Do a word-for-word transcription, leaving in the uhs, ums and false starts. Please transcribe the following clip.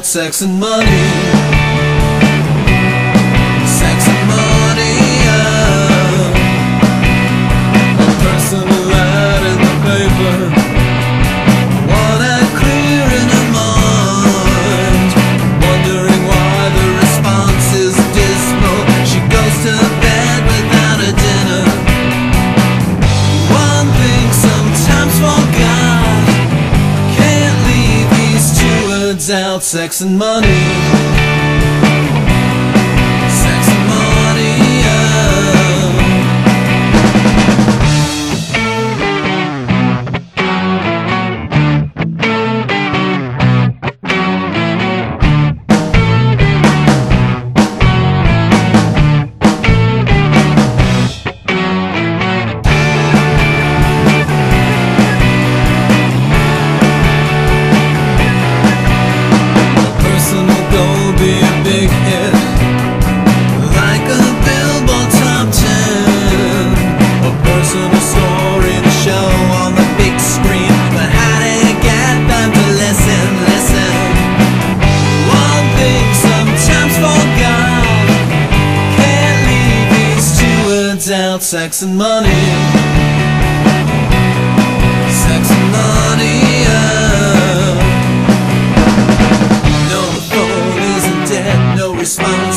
sex and money. Sex and money, yeah. A personal ad in the paper, one ad clear in her mind, wondering why the response is dismal. She goes to bed without a dinner. One thing sometimes forgot, can't leave these two words out: sex and money. Sex and money, yeah. Big hit, like a Billboard top ten, a personal story to show on the big screen. But how do you get them to listen, listen? One thing sometimes forgot, can't leave these two words out: sex and money. Sex and money, yeah. No, the phone isn't dead, no response.